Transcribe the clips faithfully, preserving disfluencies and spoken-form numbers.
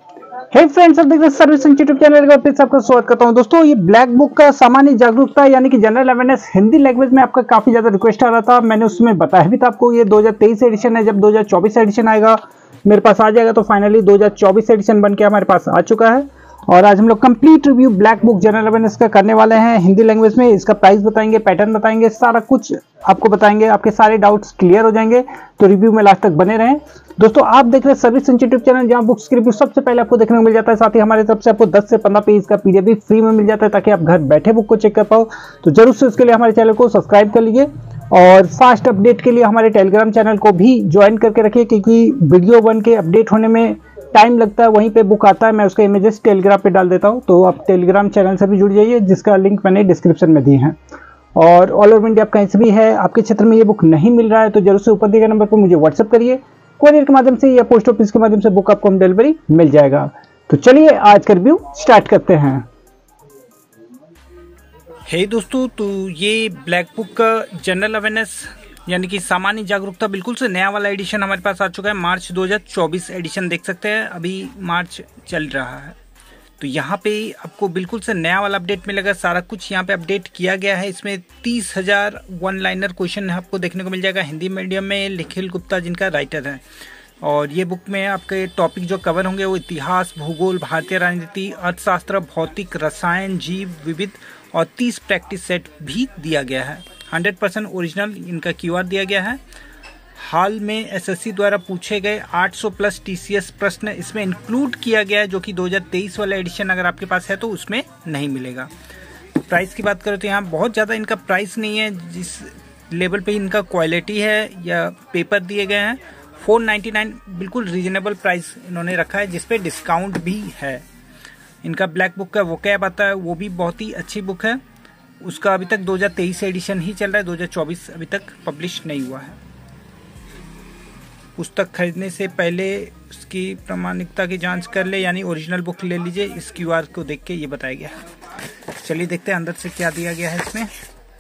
हे friends, आप देख रहे हैं सर्विस यूट्यूब चैनल का, फिर से आपका स्वागत करता हूं। दोस्तों, ये ब्लैक बुक का सामान्य जागरूकता यानी कि जनरल अवेयरनेस हिंदी लैंग्वेज में आपका काफी ज्यादा रिक्वेस्ट आ रहा था। मैंने उसमें बताया भी था आपको, ये दो हज़ार तेईस एडिशन है। जब दो हज़ार चौबीस एडिशन आएगा मेरे पास आ जाएगा, तो फाइनली दो हज़ार चौबीस एडिशन बन के हमारे पास आ चुका है। और आज हम लोग complete review black book general awareness का करने वाले हैं हिंदी लैंग्वेज में। इसका प्राइस बताएंगे, पैटर्न बताएंगे, सारा कुछ आपको बताएंगे, आपके सारे डाउट्स क्लियर हो जाएंगे। तो रिव्यू में लास्ट तक बने रहें। दोस्तों, आप देख रहे हैं सर्विस यूट्यूब चैनल, जहां बुक्स की रिव्यू सबसे पहले आपको देखने को मिल जाता है। साथ ही हमारी तरफ से आपको दस से पंद्रह पेज का पीडीएफ भी फ्री में मिल जाता है, ताकि आप घर बैठे बुक को चेक कर पाओ। तो जरूर से उसके लिए हमारे चैनल को सब्सक्राइब कर लीजिए और फास्ट अपडेट के लिए हमारे टेलीग्राम चैनल को भी ज्वाइन करके रखिए, क्योंकि वीडियो बन के अपडेट होने में टाइम लगता है, वहीं पे बुक आता है, मैं उसका इमेजेस टेलीग्राम पे डाल देता हूँ। तो आप टेलीग्राम चैनल से भी जुड़ जाइए, जिसका लिंक मैंने डिस्क्रिप्शन में दिए हैं। और ऑल ओवर इंडिया आप कहीं से भी है, आपके क्षेत्र में ये बुक नहीं मिल रहा है, तो जरूर से ऊपर दिए गए नंबर पर मुझे व्हाट्सअप करिए। कोरियर के माध्यम से या पोस्ट ऑफिस के माध्यम से बुक आपको होम डिलीवरी मिल जाएगा। तो चलिए आज का रिव्यू स्टार्ट करते हैं। हे hey दोस्तों, तो ये ब्लैक बुक का जनरल अवेयरनेस यानी कि सामान्य जागरूकता बिल्कुल से नया वाला एडिशन हमारे पास आ चुका है। मार्च दो हज़ार चौबीस एडिशन देख सकते हैं, अभी मार्च चल रहा है। तो यहाँ पे आपको बिल्कुल से नया वाला अपडेट मिलेगा। सारा कुछ यहाँ पे अपडेट किया गया है। इसमें तीस हजार वन लाइनर क्वेश्चन आपको देखने को मिल जाएगा हिंदी मीडियम में, निखिल गुप्ता जिनका राइटर है। और ये बुक में आपके टॉपिक जो कवर होंगे वो इतिहास, भूगोल, भारतीय राजनीति, अर्थशास्त्र, भौतिक, रसायन, जीव विविध और तीस प्रैक्टिस सेट भी दिया गया है। हंड्रेड परसेंट ओरिजिनल इनका क्यूआर दिया गया है। हाल में एसएससी द्वारा पूछे गए आठ सौ प्लस टीसीएस प्रश्न इसमें इंक्लूड किया गया है, जो कि दो हज़ार तेईस वाला एडिशन अगर आपके पास है तो उसमें नहीं मिलेगा। तो प्राइस की बात करें तो यहाँ बहुत ज़्यादा इनका प्राइस नहीं है। जिस लेवल पे इनका क्वालिटी है या पेपर दिए गए हैं, फोर नाइन्टी नाइन बिल्कुल रीजनेबल प्राइस इन्होंने रखा है, जिसपे डिस्काउंट भी है। इनका ब्लैक बुक का वोकैब आता है, वो भी बहुत ही अच्छी बुक है। उसका अभी तक दो हज़ार तेईस एडिशन ही चल रहा है, दो हज़ार चौबीस अभी तक पब्लिश नहीं हुआ है। पुस्तक खरीदने से पहले उसकी प्रामाणिकता की जांच कर ले, यानी ओरिजिनल बुक ले लीजिए। इस क्यूआर को देख के ये बताया गया है। चलिए देखते हैं अंदर से क्या दिया गया है इसमें।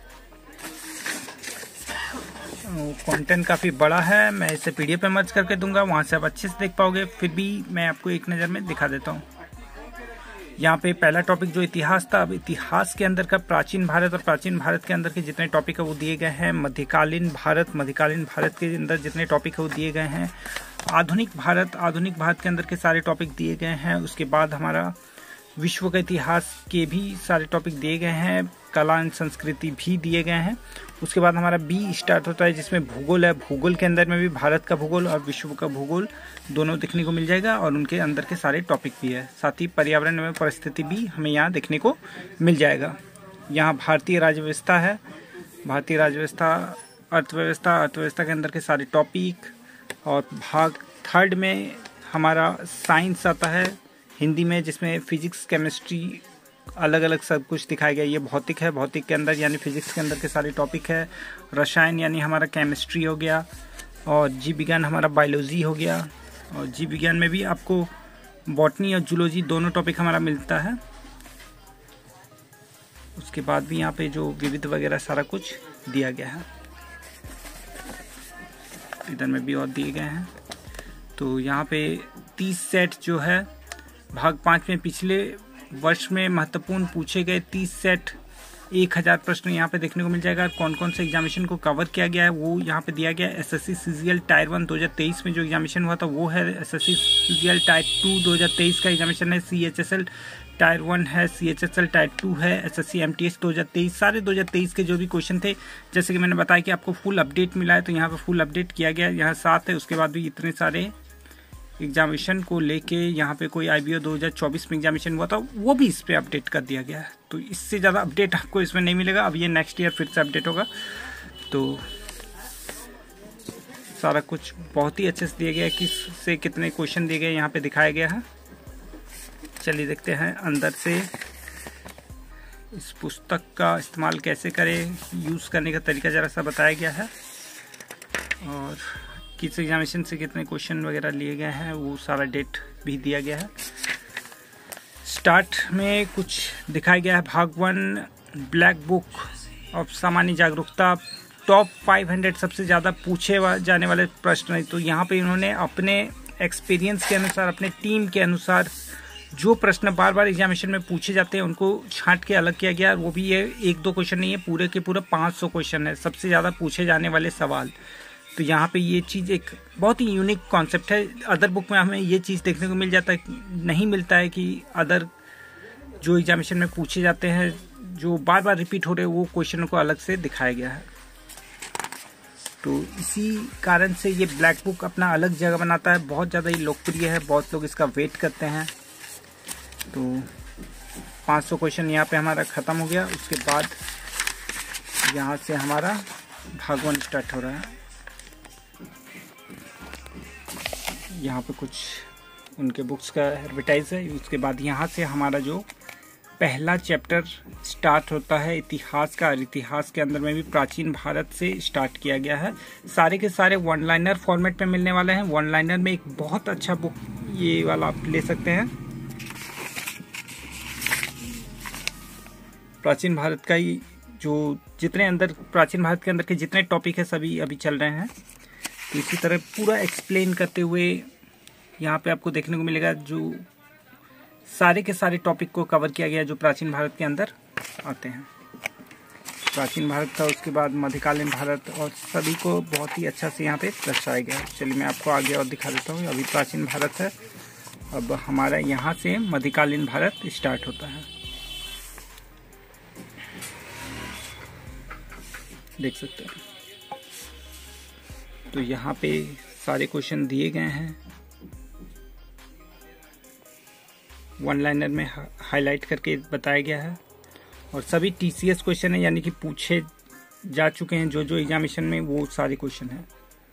कंटेंट काफ़ी बड़ा है, मैं इसे पीडीएफ में मर्ज करके दूंगा, वहाँ से आप अच्छे से देख पाओगे। फिर भी मैं आपको एक नज़र में दिखा देता हूँ। यहाँ पे पहला टॉपिक जो इतिहास था, अब इतिहास के अंदर का प्राचीन भारत और प्राचीन भारत के अंदर के जितने टॉपिक है वो दिए गए हैं। मध्यकालीन भारत, मध्यकालीन भारत के अंदर जितने टॉपिक है वो दिए गए हैं। आधुनिक भारत, आधुनिक भारत के अंदर के सारे टॉपिक दिए गए हैं। उसके बाद हमारा विश्व का इतिहास के भी सारे टॉपिक दिए गए हैं। कला एंड संस्कृति भी दिए गए हैं। उसके बाद हमारा बी स्टार्ट होता है, जिसमें भूगोल है। भूगोल के अंदर में भी भारत का भूगोल और विश्व का भूगोल दोनों देखने को मिल जाएगा, और उनके अंदर के सारे टॉपिक भी है। साथ ही पर्यावरण एवं परिस्थिति भी हमें यहाँ देखने को मिल जाएगा। यहाँ भारतीय राज्य व्यवस्था है, भारतीय राज्य व्यवस्था, अर्थव्यवस्था, अर्थव्यवस्था के अंदर के सारे टॉपिक। और भाग थर्ड में हमारा साइंस आता है हिंदी में, जिसमें फिजिक्स, केमिस्ट्री, अलग अलग सब कुछ दिखाया गया। ये भौतिक है, भौतिक के अंदर यानी फिजिक्स के अंदर के सारे टॉपिक है। रसायन यानी हमारा केमिस्ट्री हो गया, और जीव विज्ञान हमारा बायोलॉजी हो गया। और जीव विज्ञान में भी आपको बॉटनी और जूलॉजी दोनों टॉपिक हमारा मिलता है। उसके बाद भी यहाँ पे जो विविध वगैरह सारा कुछ दिया गया है, इधर में भी और दिए गए हैं। तो यहाँ पे तीस सेट जो है, भाग पाँच में पिछले वर्ष में महत्वपूर्ण पूछे गए तीस सेट एक हजार प्रश्न यहाँ पे देखने को मिल जाएगा। कौन कौन से एग्जामिनेशन को कवर किया गया है वो यहाँ पे दिया गया है। एसएससी सीजीएल टायर वन दो हज़ार तेईस में जो एग्जामिनेशन हुआ था वो है। एसएससी सीजीएल टायर टू दो हज़ार तेईस का एग्जामिनेशन है। सीएचएसएल टायर वन है, सीएचएसएल टायर टू है। एसएससी एमटीएस दो हज़ार तेईस, सारे दो हज़ार तेईस के जो भी क्वेश्चन थे, जैसे कि मैंने बताया कि आपको फुल अपडेट मिला है, तो यहाँ पे फुल अपडेट किया गया, यहाँ सात है। उसके बाद भी इतने सारे एग्जामिनेशन को लेके यहाँ पे कोई आईबीओ दो हज़ार चौबीस में एग्जामिनेशन हुआ था, वो भी इस पे अपडेट कर दिया गया है। तो इससे ज़्यादा अपडेट आपको इसमें नहीं मिलेगा। अब ये नेक्स्ट ईयर फिर से अपडेट होगा। तो सारा कुछ बहुत ही अच्छे से दिया गया है, किस से कितने क्वेश्चन दिए गए यहाँ पे दिखाया गया है। चलिए देखते हैं अंदर से इस पुस्तक का इस्तेमाल कैसे करें, यूज़ करने का तरीका ज़रा सा बताया गया है, और किस एग्जामिनेशन से कितने क्वेश्चन वगैरह लिए गए हैं वो सारा डेट भी दिया गया है। स्टार्ट में कुछ दिखाया गया है। भाग वन ब्लैक बुक ऑफ सामान्य जागरूकता, टॉप पाँच सौ सबसे ज़्यादा पूछे जाने वाले प्रश्न है। तो यहाँ पे इन्होंने अपने एक्सपीरियंस के अनुसार, अपने टीम के अनुसार जो प्रश्न बार बार एग्जामिनेशन में पूछे जाते हैं उनको छांट के अलग किया गया। वो भी ये एक दो क्वेश्चन नहीं है, पूरे के पूरे पाँच सौ क्वेश्चन है, सबसे ज़्यादा पूछे जाने वाले सवाल। तो यहाँ पे ये चीज़ एक बहुत ही यूनिक कॉन्सेप्ट है। अदर बुक में हमें ये चीज़ देखने को मिल जाता है, नहीं मिलता है कि अदर जो एग्जामिनेशन में पूछे जाते हैं जो बार बार रिपीट हो रहे हैं वो क्वेश्चनों को अलग से दिखाया गया है। तो इसी कारण से ये ब्लैक बुक अपना अलग जगह बनाता है, बहुत ज़्यादा ही लोकप्रिय है, बहुत लोग इसका वेट करते हैं। तो पाँच सौ क्वेश्चन यहाँ पे हमारा ख़त्म हो गया। उसके बाद यहाँ से हमारा भाग वन स्टार्ट हो रहा है। यहाँ पे कुछ उनके बुक्स का एडवर्टाइज है। उसके बाद यहाँ से हमारा जो पहला चैप्टर स्टार्ट होता है इतिहास का, और इतिहास के अंदर में भी प्राचीन भारत से स्टार्ट किया गया है। सारे के सारे वन लाइनर फॉर्मेट पे मिलने वाले हैं। वन लाइनर में एक बहुत अच्छा बुक ये वाला आप ले सकते हैं। प्राचीन भारत का ही जो जितने अंदर प्राचीन भारत के अंदर के जितने टॉपिक है सभी अभी चल रहे हैं। तो इसी तरह पूरा एक्सप्लेन करते हुए यहाँ पे आपको देखने को मिलेगा जो सारे के सारे टॉपिक को कवर किया गया जो प्राचीन भारत के अंदर आते हैं। प्राचीन भारत था, उसके बाद मध्यकालीन भारत, और सभी को बहुत ही अच्छा से यहाँ पे दर्शाया गया है। चलिए मैं आपको आगे और दिखा देता हूँ। अभी प्राचीन भारत है, अब हमारा यहाँ से मध्यकालीन भारत स्टार्ट होता है। देख सकते हैं। तो यहाँ पे सारे क्वेश्चन दिए गए हैं, वन लाइनर में हाईलाइट करके बताया गया है, और सभी टीसीएस क्वेश्चन है, यानी कि पूछे जा चुके हैं जो जो एग्जामिनेशन में वो सारे क्वेश्चन हैं।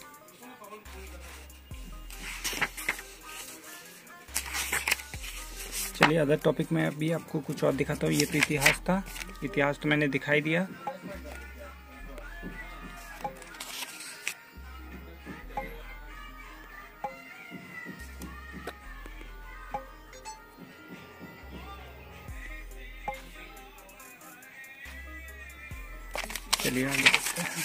चलिए अदर टॉपिक में अभी आपको कुछ और दिखाता हूँ। ये तो इतिहास था, इतिहास तो मैंने दिखाई दिया। चलिए आगे देखते हैं।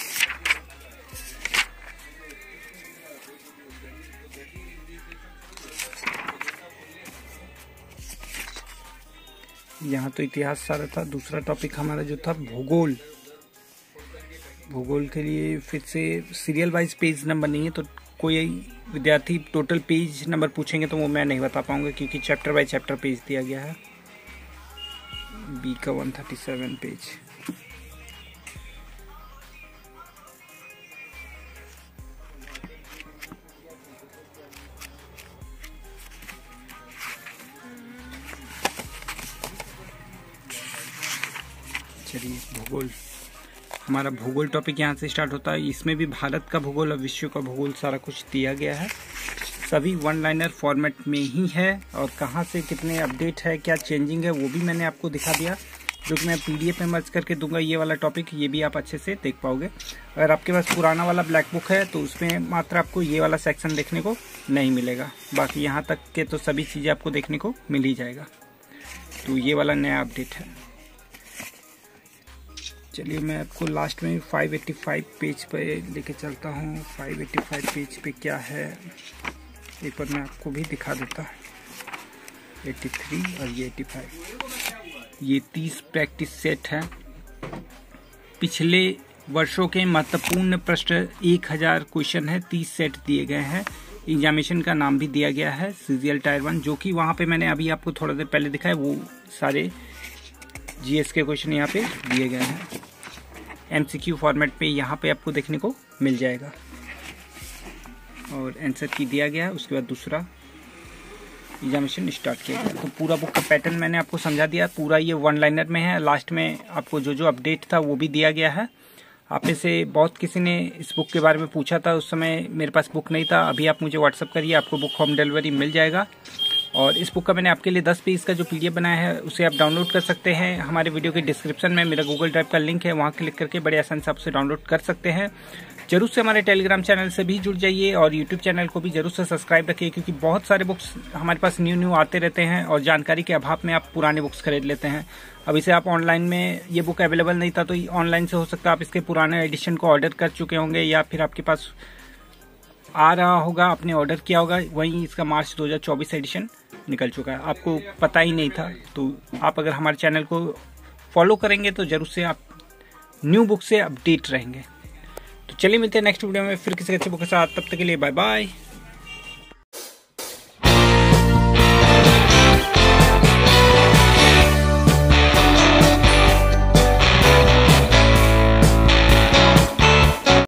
यहाँ तो इतिहास सारा था। दूसरा टॉपिक हमारा जो था भूगोल। भूगोल के लिए फिर से सीरियल वाइज पेज नंबर नहीं है, तो कोई विद्यार्थी टोटल पेज नंबर पूछेंगे तो वो मैं नहीं बता पाऊंगा, क्योंकि चैप्टर बाय चैप्टर पेज दिया गया है। बी का वन थर्टी सेवन पेज। चलिए भूगोल, हमारा भूगोल टॉपिक यहाँ से स्टार्ट होता है। इसमें भी भारत का भूगोल और विश्व का भूगोल सारा कुछ दिया गया है। सभी वन लाइनर फॉर्मेट में ही है, और कहाँ से कितने अपडेट है, क्या चेंजिंग है, वो भी मैंने आपको दिखा दिया, जो कि मैं पीडीएफ में मर्ज करके दूंगा। ये वाला टॉपिक ये भी आप अच्छे से देख पाओगे। अगर आपके पास पुराना वाला ब्लैक बुक है तो उसमें मात्र आपको ये वाला सेक्शन देखने को नहीं मिलेगा, बाकी यहाँ तक के तो सभी चीज़ें आपको देखने को मिल ही जाएगा। तो ये वाला नया अपडेट है। चलिए मैं आपको लास्ट में पाँच सौ पचासी पेज पे लेके चलता हूँ। पाँच सौ पचासी पेज पे क्या है एक बार मैं आपको भी दिखा देता हूँ। तिरासी और ये पचासी, ये तीस प्रैक्टिस सेट है। पिछले वर्षों के महत्वपूर्ण प्रश्न एक हज़ार क्वेश्चन है, तीस सेट दिए गए हैं। एग्जामिनेशन का नाम भी दिया गया है सीजीएल टायर वन, जो कि वहाँ पे मैंने अभी आपको थोड़ा देर पहले दिखाया। वो सारे जीएस के क्वेश्चन यहाँ पे दिए गए हैं। एमसीक्यू फॉर्मेट पे यहाँ पे आपको देखने को मिल जाएगा, और आंसर की दिया गया है। उसके बाद दूसरा एग्जामिनेशन स्टार्ट किया गया। तो पूरा बुक का पैटर्न मैंने आपको समझा दिया। पूरा ये वन लाइनर में है। लास्ट में आपको जो जो अपडेट था वो भी दिया गया है। आप में से बहुत किसी ने इस बुक के बारे में पूछा था, उस समय मेरे पास बुक नहीं था। अभी आप मुझे व्हाट्सअप करिए, आपको बुक होम डिलीवरी मिल जाएगा। और इस बुक का मैंने आपके लिए दस पेज का जो पीडीएफ बनाया है उसे आप डाउनलोड कर सकते हैं। हमारे वीडियो के डिस्क्रिप्शन में मेरा गूगल ड्राइव का लिंक है, वहाँ क्लिक करके बड़े आसान से आप उसे डाउनलोड कर सकते हैं। जरूर से हमारे टेलीग्राम चैनल से भी जुड़ जाइए, और यूट्यूब चैनल को भी जरूर से सब्सक्राइब रखिए, क्योंकि बहुत सारे बुक्स हमारे पास न्यू न्यू आते रहते हैं, और जानकारी के अभाव में आप पुराने बुक्स खरीद लेते हैं। अब इसे आप ऑनलाइन में, ये बुक अवेलेबल नहीं था तो ऑनलाइन से हो सकता है आप इसके पुराने एडिशन को ऑर्डर कर चुके होंगे, या फिर आपके पास आ रहा होगा, आपने ऑर्डर किया होगा, वहीं इसका मार्च दो हज़ार चौबीस एडिशन निकल चुका है, आपको पता ही नहीं था। तो आप अगर हमारे चैनल को फॉलो करेंगे तो जरूर से आप न्यू बुक से अपडेट रहेंगे। तो चलिए मिलते हैं नेक्स्ट वीडियो में फिर किसी अच्छे बुक के साथ, तब तक के लिए बाय बाय।